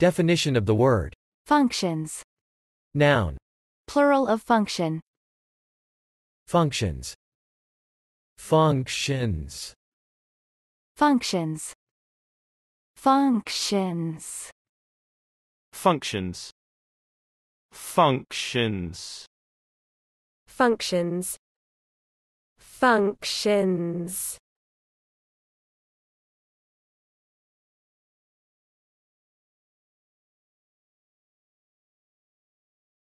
Definition of the word. Functions. Noun. Plural of function. Functions. Functions. Functions. Functions. Functions. Functions. Functions. Functions.